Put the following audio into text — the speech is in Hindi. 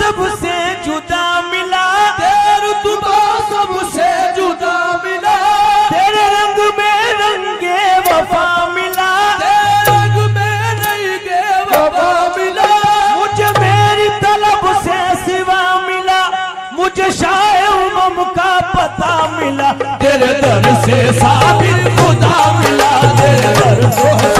सबसे जुदा मिला, तेरे तुझको सबसे जुदा मिला, तेरे रंग में रंगे वफा मिला, तेरे रंग में रंगे वफा मिला, मुझे मेरी तलब से सिवा मिला, मुझे शाये उमम का पता मिला, तेरे दर से साबिर खुदा मिला, तेरे दर से